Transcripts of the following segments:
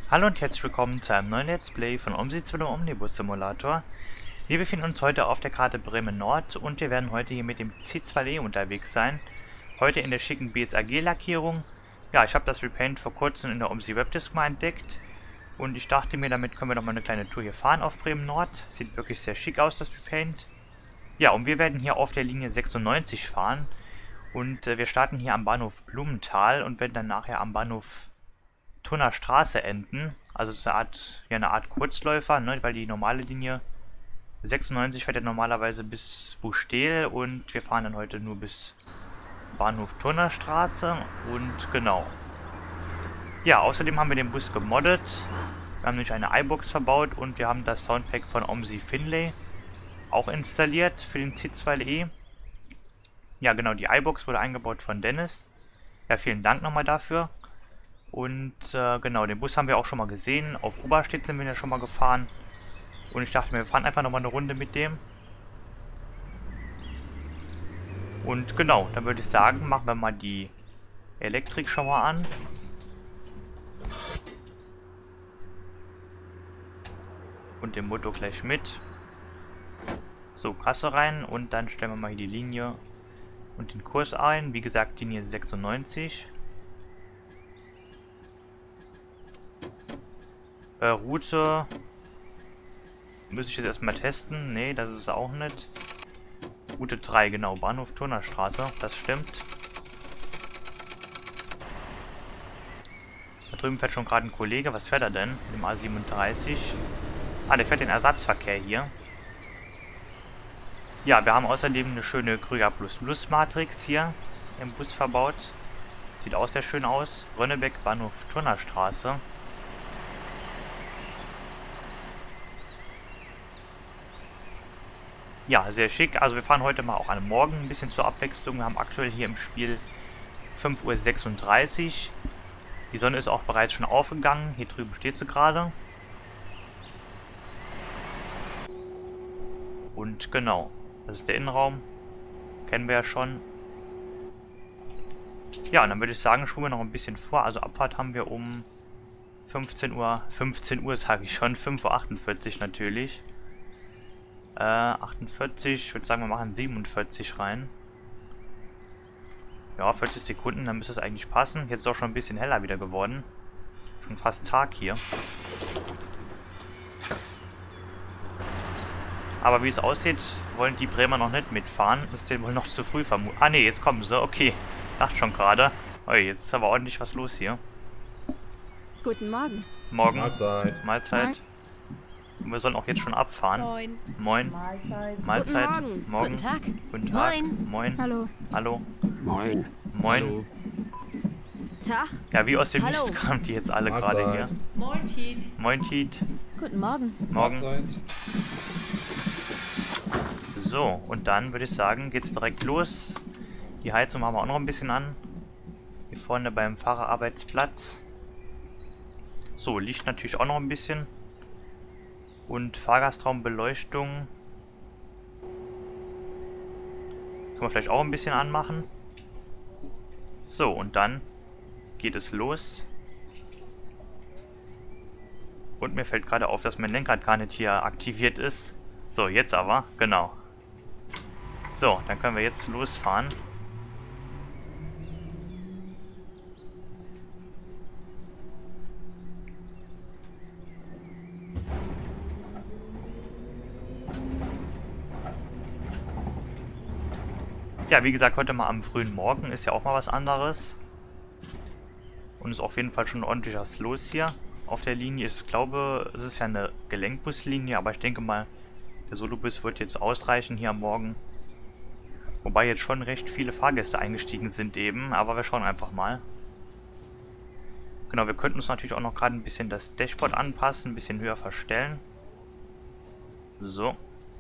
Hallo und herzlich willkommen zu einem neuen Let's Play von OMSI zu dem Omnibus Simulator. Wir befinden uns heute auf der Karte Bremen Nord und wir werden heute hier mit dem C2E unterwegs sein. Heute in der schicken BSAG-Lackierung. Ja, ich habe das Repaint vor kurzem in der OMSI Webdisk mal entdeckt und ich dachte mir, damit können wir noch mal eine kleine Tour hier fahren auf Bremen Nord. Sieht wirklich sehr schick aus, das Repaint. Ja, und wir werden hier auf der Linie 96 fahren und wir starten hier am Bahnhof Blumenthal und werden dann nachher am Bahnhof Thurner Straße enden. Also es ist eine Art Kurzläufer, ne, weil die normale Linie 96 fährt ja normalerweise bis Buchsteel und wir fahren dann heute nur bis Bahnhof Thurner Straße und genau. Ja, außerdem haben wir den Bus gemoddet. Wir haben nämlich eine iBox verbaut und wir haben das Soundpack von OMSI Finlay auch installiert für den C2E. Ja, genau, die iBox wurde eingebaut von Dennis. Ja, vielen Dank nochmal dafür. Und genau, den Bus haben wir auch schon mal gesehen. Auf Oberstedt sind wir ja schon mal gefahren. Und ich dachte mir, wir fahren einfach nochmal eine Runde mit dem. Und genau, dann würde ich sagen, machen wir mal die Elektrik schon mal an. Und den Motor gleich mit. So, Kasse rein und dann stellen wir mal hier die Linie und den Kurs ein. Wie gesagt, Linie 96. Route müsste ich jetzt erstmal testen. Ne, das ist es auch nicht. Route 3, genau. Bahnhof Thurner Straße. Das stimmt. Da drüben fährt schon gerade ein Kollege. Was fährt er denn? Mit dem A37. Ah, der fährt den Ersatzverkehr hier. Ja, wir haben außerdem eine schöne Krüger ++ Matrix hier im Bus verbaut. Sieht auch sehr schön aus. Rönnebeck, Bahnhof Thurner Straße. Ja, sehr schick. Also wir fahren heute mal auch am Morgen ein bisschen zur Abwechslung. Wir haben aktuell hier im Spiel 5:36 Uhr. Die Sonne ist auch bereits schon aufgegangen. Hier drüben steht sie gerade. Und genau, das ist der Innenraum. Kennen wir ja schon. Ja, und dann würde ich sagen, spulen wir noch ein bisschen vor. Also Abfahrt haben wir um 15 Uhr sage ich schon, 5:48 Uhr natürlich. 48, ich würde sagen, wir machen 47 rein. Ja, 40 Sekunden, dann müsste es eigentlich passen. Jetzt ist auch schon ein bisschen heller wieder geworden. Schon fast Tag hier. Aber wie es aussieht, wollen die Bremer noch nicht mitfahren. Ist denen wohl noch zu früh vermutet. Ah ne, jetzt kommen sie, okay. Dachte schon gerade. Oh, jetzt ist aber ordentlich was los hier. Guten Morgen. Morgen. Mahlzeit. Mahlzeit. Und wir sollen auch jetzt schon abfahren. Moin. Moin. Mahlzeit. Mahlzeit. Guten Morgen. Morgen. Guten Tag. Guten Tag. Moin. Moin. Hallo. Hallo. Moin. Moin. Hallo. Tag. Ja, wie aus dem Hallo. Nichts kamen die jetzt alle Mahlzeit. gerade hier. Moin, Tiet. Moin, Tiet. Guten Morgen. Morgen. Mahlzeit. So, und dann würde ich sagen, geht's direkt los. Die Heizung machen wir auch noch ein bisschen an. Hier vorne beim Fahrerarbeitsplatz. So, Licht natürlich auch noch ein bisschen. Und Fahrgastraumbeleuchtung. Können wir vielleicht auch ein bisschen anmachen. So, und dann geht es los. Und mir fällt gerade auf, dass mein Lenkrad gar nicht hier aktiviert ist. So, jetzt aber, genau. So, dann können wir jetzt losfahren. Ja, wie gesagt, heute mal am frühen Morgen ist ja auch mal was anderes. Und ist auf jeden Fall schon ordentlich was los hier auf der Linie. Ich glaube, es ist ja eine Gelenkbuslinie, aber ich denke mal, der Solobus wird jetzt ausreichen hier am Morgen. Wobei jetzt schon recht viele Fahrgäste eingestiegen sind eben, aber wir schauen einfach mal. Genau, wir könnten uns natürlich auch noch gerade ein bisschen das Dashboard anpassen, ein bisschen höher verstellen. So.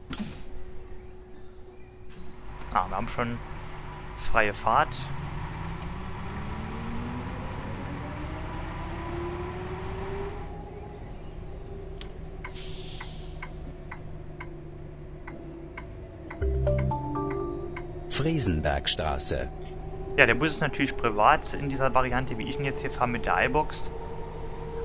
Ah, wir haben schon freie Fahrt.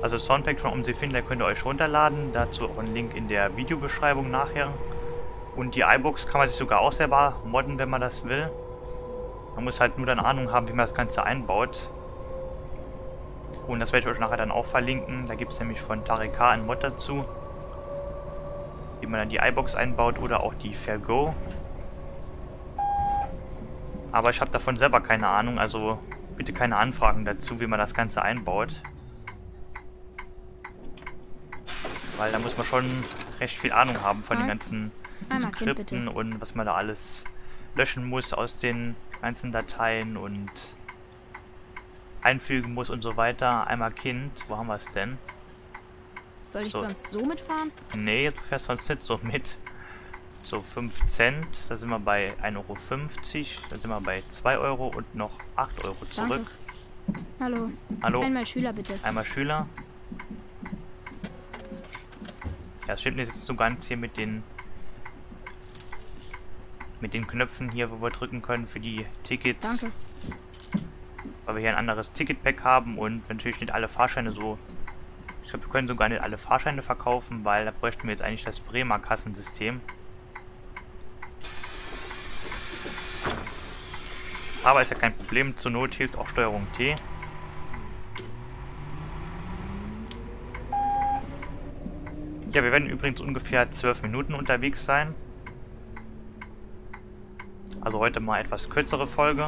Also Soundpack von OMSI Findler könnt ihr euch runterladen. Dazu auch ein Link in der Videobeschreibung nachher. Und die iBox kann man sich sogar auch selber modden, wenn man das will. Man muss halt nur dann Ahnung haben, wie man das Ganze einbaut. Und das werde ich euch nachher dann auch verlinken. Da gibt es nämlich von Tarek einen Mod dazu, wie man dann die iBox einbaut oder auch die Fairgo. Aber ich habe davon selber keine Ahnung, also bitte keine Anfragen dazu, wie man das Ganze einbaut. Weil da muss man schon recht viel Ahnung haben von den ganzen Skripten und was man da alles löschen muss aus den ganzen Dateien und einfügen muss und so weiter. Einmal Kind, wo haben wir es denn? Soll ich sonst so mitfahren? Nee, du fährst sonst nicht so mit. So, 5 Cent, da sind wir bei 1,50 Euro, da sind wir bei 2 Euro und noch 8 Euro zurück. Danke. Hallo. Hallo. Einmal Schüler bitte. Einmal Schüler. Ja, es stimmt jetzt so ganz hier mit den Knöpfen hier, wo wir drücken können für die Tickets. Danke. Weil wir hier ein anderes Ticketpack haben und natürlich nicht alle Fahrscheine so... Ich glaube, wir können sogar nicht alle Fahrscheine verkaufen, weil da bräuchten wir jetzt eigentlich das Bremer Kassensystem. Aber ist ja kein Problem, zur Not hilft auch Steuerung T. Ja, wir werden übrigens ungefähr 12 Minuten unterwegs sein. Also heute mal etwas kürzere Folge.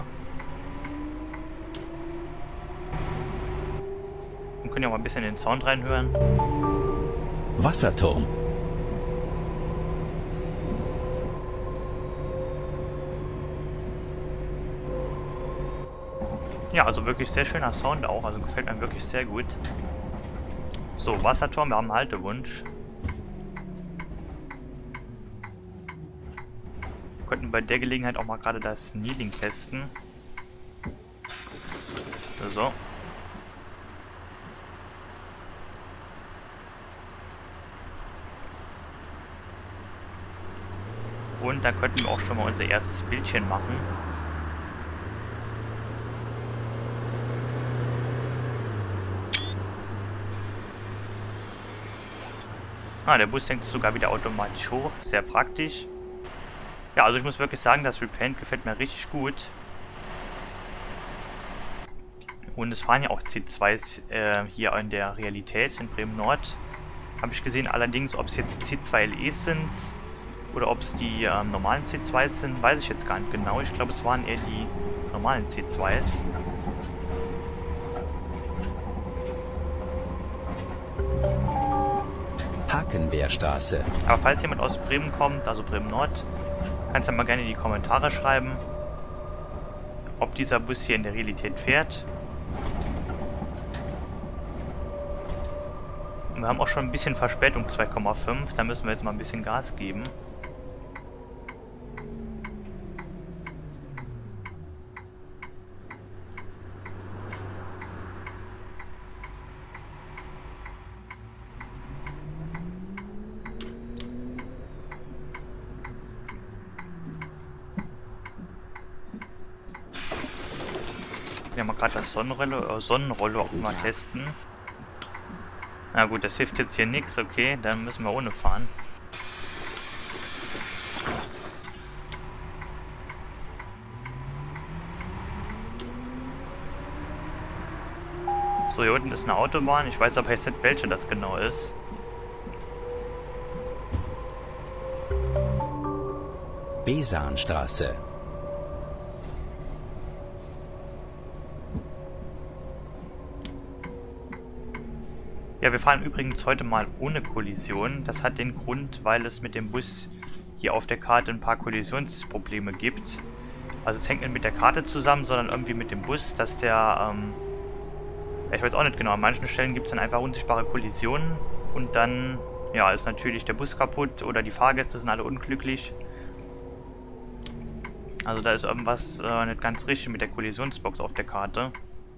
Und können ja auch mal ein bisschen in den Sound reinhören. Wasserturm. Ja, also wirklich sehr schöner Sound auch, also gefällt mir wirklich sehr gut. So, Wasserturm, wir haben einen Haltewunsch. Wir könnten bei der Gelegenheit auch mal gerade das Kneeling testen. So. Und da könnten wir auch schon mal unser erstes Bildchen machen. Ah, der Bus hängt sogar wieder automatisch hoch. Sehr praktisch. Ja, also ich muss wirklich sagen, das Repaint gefällt mir richtig gut. Und es fahren ja auch C2s hier in der Realität in Bremen Nord. Habe ich gesehen. Allerdings, ob es jetzt C2LEs sind oder ob es die normalen C2s sind, weiß ich jetzt gar nicht genau. Ich glaube, es waren eher die normalen C2s. Hakenwehrstraße. Aber falls jemand aus Bremen kommt, also Bremen Nord, kannst du mal gerne in die Kommentare schreiben, ob dieser Bus hier in der Realität fährt. Und wir haben auch schon ein bisschen Verspätung, 2,5. Da müssen wir jetzt mal ein bisschen Gas geben. Wir haben gerade das Sonnenrollo auch mal testen. Na gut, das hilft jetzt hier nichts, okay, dann müssen wir ohne fahren. So, hier unten ist eine Autobahn, ich weiß aber jetzt nicht, welche das genau ist. Besanstraße. Ja, wir fahren übrigens heute mal ohne Kollision. Das hat den Grund, weil es mit dem Bus hier auf der Karte ein paar Kollisionsprobleme gibt. Also es hängt nicht mit der Karte zusammen, sondern irgendwie mit dem Bus, dass der, ich weiß auch nicht genau, an manchen Stellen gibt es dann einfach unsichtbare Kollisionen und dann, ja, ist natürlich der Bus kaputt oder die Fahrgäste sind alle unglücklich. Also da ist irgendwas nicht ganz richtig mit der Kollisionsbox auf der Karte.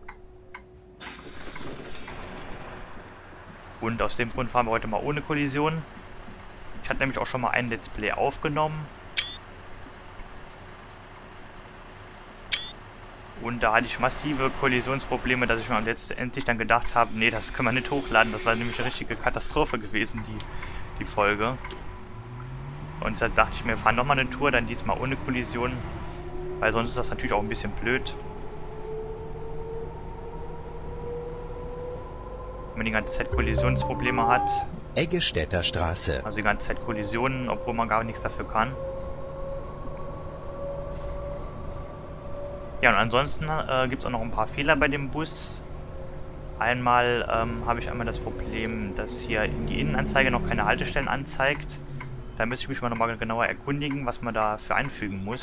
Und aus dem Grund fahren wir heute mal ohne Kollision. Ich hatte nämlich auch schon mal ein Let's Play aufgenommen. Und da hatte ich massive Kollisionsprobleme, dass ich mir letztendlich dann gedacht habe, nee, das können wir nicht hochladen. Das war nämlich eine richtige Katastrophe gewesen, die Folge. Und da dachte ich mir, wir fahren nochmal eine Tour, dann diesmal ohne Kollision. Weil sonst ist das natürlich auch ein bisschen blöd. Wenn man die ganze Zeit Kollisionsprobleme hat. Eggestädter Straße. Also die ganze Zeit Kollisionen, obwohl man gar nichts dafür kann. Ja, und ansonsten gibt es auch noch ein paar Fehler bei dem Bus. Einmal habe ich einmal das Problem, dass hier die Innenanzeige noch keine Haltestellen anzeigt. Da müsste ich mich mal nochmal genauer erkundigen, was man dafür einfügen muss.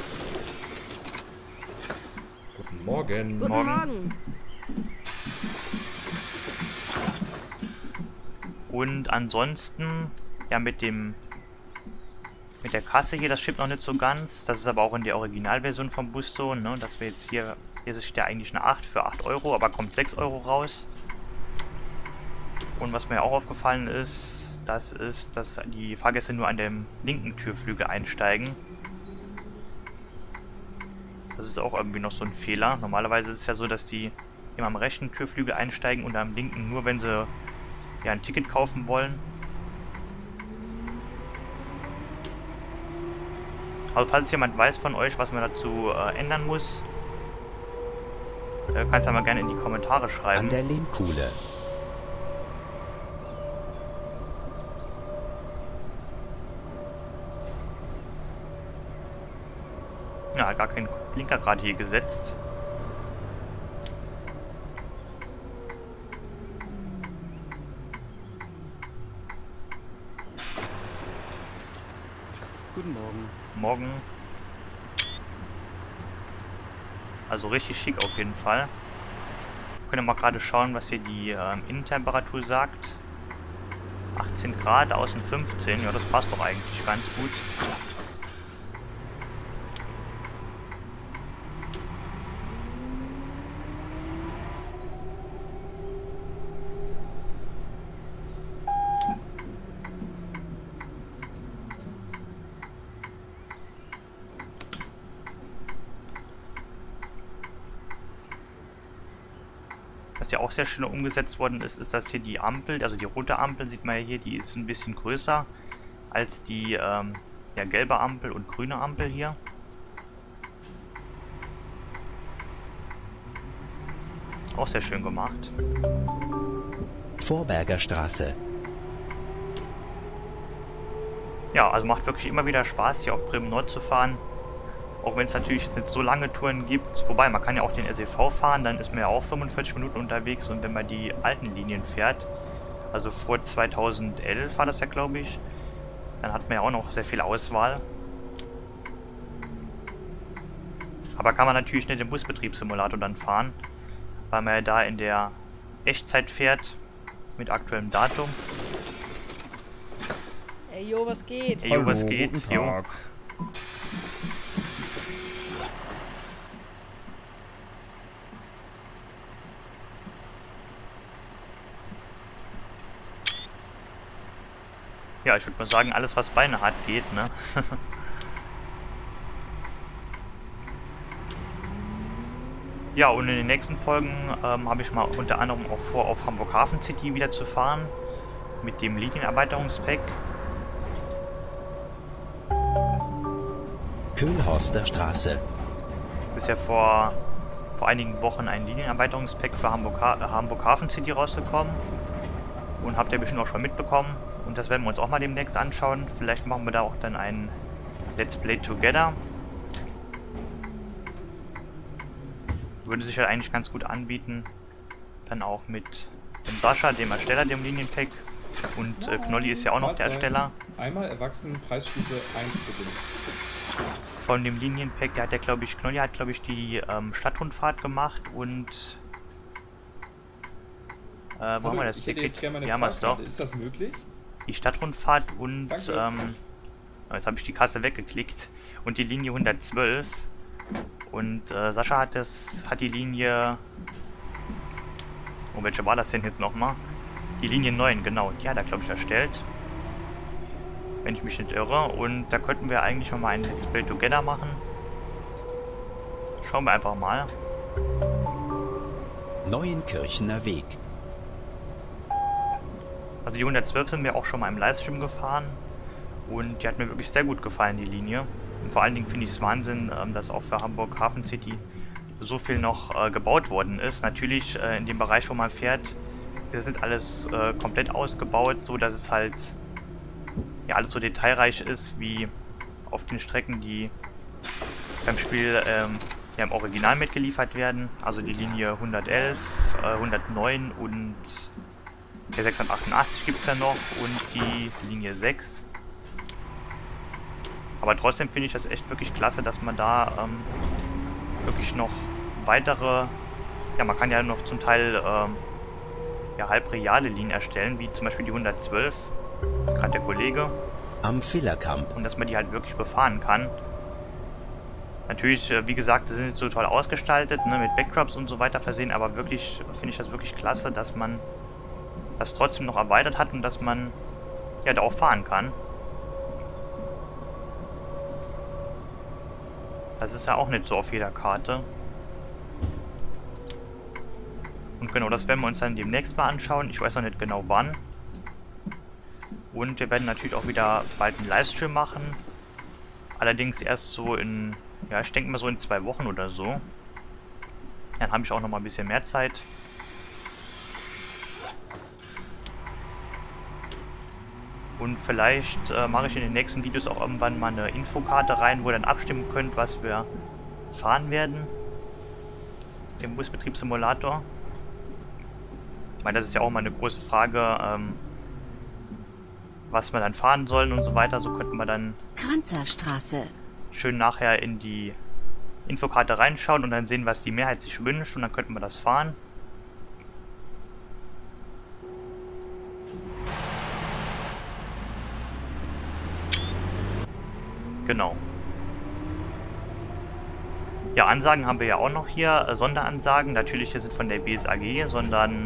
Guten Morgen. Guten Morgen. Und ansonsten, ja, mit der Kasse hier, das stimmt noch nicht so ganz. Das ist aber auch in der Originalversion vom Bus so, ne? Dass wir jetzt hier ist ja eigentlich eine 8 für 8 Euro, aber kommt 6 Euro raus. Und was mir auch aufgefallen ist, dass die Fahrgäste nur an dem linken Türflügel einsteigen. Das ist auch irgendwie noch so ein Fehler. Normalerweise ist es ja so, dass die immer am rechten Türflügel einsteigen und am linken nur, wenn sie ja ein Ticket kaufen wollen. Also falls jemand weiß von euch, was man dazu ändern muss, kannst du mal gerne in die Kommentare schreiben. An der Lehmkuhle. Ja, gar kein Blinker gerade hier gesetzt. Guten Morgen. Morgen. Also richtig schick auf jeden Fall. Wir können mal gerade schauen, was hier die Innentemperatur sagt. 18 Grad, außen 15. Ja, das passt doch eigentlich ganz gut. Was ja auch sehr schön umgesetzt worden ist, ist, dass hier die Ampel, also die rote Ampel, sieht man ja hier, die ist ein bisschen größer als die ja, gelbe Ampel und grüne Ampel hier. Auch sehr schön gemacht. Vorberger Straße. Ja, also macht wirklich immer wieder Spaß, hier auf Bremen Nord zu fahren. Auch wenn es natürlich jetzt nicht so lange Touren gibt. Wobei, man kann ja auch den SEV fahren, dann ist man ja auch 45 Minuten unterwegs. Und wenn man die alten Linien fährt, also vor 2011 war das ja, glaube ich, dann hat man ja auch noch sehr viel Auswahl. Aber kann man natürlich nicht im Busbetriebssimulator dann fahren, weil man ja da in der Echtzeit fährt, mit aktuellem Datum. Ey, jo, was geht? Ey, jo, was Hallo, geht? guten Jo. Tag. Ja, ich würde mal sagen, alles was Beine hat, geht, ne? Ja, und in den nächsten Folgen habe ich mal unter anderem auch vor, auf Hamburg Hafen City wieder zu fahren. Mit dem Linienerweiterungspack. Köhlhorster Straße. Ist ja vor einigen Wochen ein Linienerweiterungspack für Hamburg Hafen City rausgekommen. Und habt ihr bestimmt auch schon mitbekommen. Und das werden wir uns auch mal demnächst anschauen. Vielleicht machen wir da auch dann ein Let's Play Together. Würde sich halt eigentlich ganz gut anbieten. Dann auch mit dem Sascha, dem Ersteller, dem Linienpack. Und Knolli ist ja auch noch der Ersteller. Einmal erwachsen, Preisstufe 1 bitte. Von dem Linienpack, der hat ja, glaube ich, Knolli hat, glaube ich, die Stadtrundfahrt gemacht und wo haben wir das Ich hätte jetzt gerne meine hier haben wir es doch. Fahrkarte. Ist das möglich? Die Stadtrundfahrt und Danke. jetzt habe ich die Kasse weggeklickt und die Linie 112 und Sascha hat die Linie, oh, welche war das denn jetzt nochmal? Die Linie 9, genau, die hat er, glaube ich, erstellt, wenn ich mich nicht irre, und da könnten wir eigentlich mal ein Let's Play Together machen. Schauen wir einfach mal. Neuenkirchener Weg. Also die 112 sind wir auch schon mal im Livestream gefahren und die hat mir wirklich sehr gut gefallen, die Linie. Und vor allen Dingen finde ich es Wahnsinn, dass auch für Hamburg Hafen City so viel noch gebaut worden ist. Natürlich in dem Bereich, wo man fährt, das sind alles komplett ausgebaut, so dass es halt ja alles so detailreich ist wie auf den Strecken, die beim Spiel ja im Original mitgeliefert werden. Also die Linie 111, 109 und der 688 gibt es ja noch und die Linie 6. Aber trotzdem finde ich das echt wirklich klasse, dass man da wirklich noch weitere, ja man kann ja noch zum Teil ja, halb reale Linien erstellen, wie zum Beispiel die 112, das ist gerade der Kollege. Am Villerkamp. Und dass man die halt wirklich befahren kann. Natürlich, wie gesagt, sie sind nicht so toll ausgestaltet, ne, mit Backdrops und so weiter versehen, aber wirklich finde ich das wirklich klasse, dass man das trotzdem noch erweitert hat und dass man ja da auch fahren kann. Das ist ja auch nicht so auf jeder Karte. Und genau, das werden wir uns dann demnächst mal anschauen. Ich weiß noch nicht genau wann. Und wir werden natürlich auch wieder bald einen Livestream machen. Allerdings erst so in, ja ich denke mal so in 2 Wochen oder so. Dann habe ich auch noch mal ein bisschen mehr Zeit. Und vielleicht mache ich in den nächsten Videos auch irgendwann mal eine Infokarte rein, wo ihr dann abstimmen könnt, was wir fahren werden. Im Busbetriebssimulator. Ich meine, das ist ja auch mal eine große Frage, was wir dann fahren sollen und so weiter. So könnten wir dann Kranzerstraße. Schön nachher in die Infokarte reinschauen und dann sehen, was die Mehrheit sich wünscht und dann könnten wir das fahren. Genau. Ja, Ansagen haben wir ja auch noch hier, Sonderansagen. Natürlich sind von der BSAG, sondern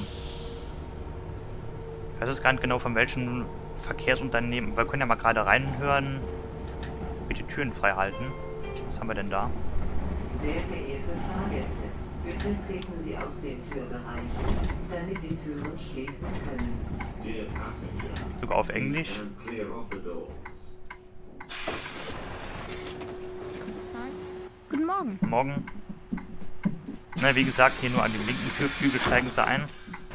ich weiß es gar nicht genau von welchen Verkehrsunternehmen. Wir können ja mal gerade reinhören. Bitte Türen frei halten. Was haben wir denn da? Sehr geehrte Fahrgäste, bitte treten Sie aus dem Türbereich, damit die Türen schließen können. Sogar auf Englisch. Guten Morgen. Morgen. Na, wie gesagt, hier nur an dem linken Türflügel steigen sie ein.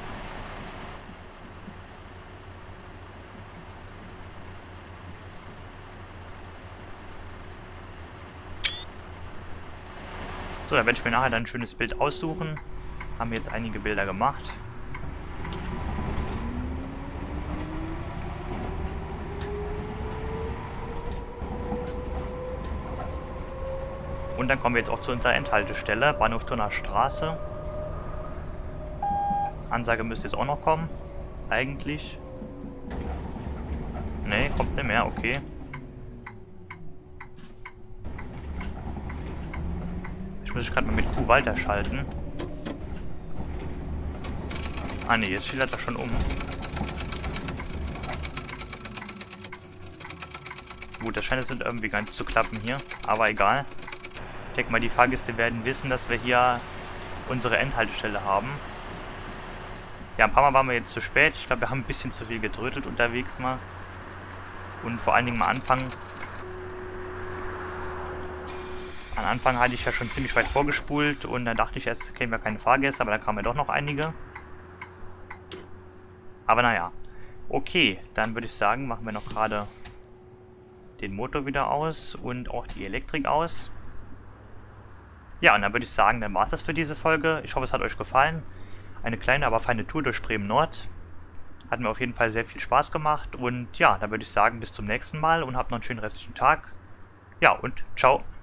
So, dann werde ich mir nachher dann ein schönes Bild aussuchen. Haben wir jetzt einige Bilder gemacht. Und dann kommen wir jetzt auch zu unserer Endhaltestelle, Bahnhof Thurner Straße. Ansage müsste jetzt auch noch kommen. Eigentlich. Ne, kommt nicht mehr, okay. Ich muss gerade mal mit Q Walter schalten. Ah ne, jetzt schildert er schon um. Gut, das scheint jetzt irgendwie gar nicht zu klappen hier, aber egal. Ich denke mal, die Fahrgäste werden wissen, dass wir hier unsere Endhaltestelle haben. Ja, ein paar Mal waren wir jetzt zu spät. Ich glaube, wir haben ein bisschen zu viel getrödelt unterwegs mal. Und vor allen Dingen am Anfang. Am Anfang hatte ich ja schon ziemlich weit vorgespult und dann dachte ich, jetzt kriegen wir keine Fahrgäste, aber da kamen ja doch noch einige. Aber naja. Okay, dann würde ich sagen, machen wir noch gerade den Motor wieder aus und auch die Elektrik aus. Ja, und dann würde ich sagen, dann war es das für diese Folge. Ich hoffe, es hat euch gefallen. Eine kleine, aber feine Tour durch Bremen Nord. Hat mir auf jeden Fall sehr viel Spaß gemacht. Und ja, dann würde ich sagen, bis zum nächsten Mal und habt noch einen schönen restlichen Tag. Ja, und ciao.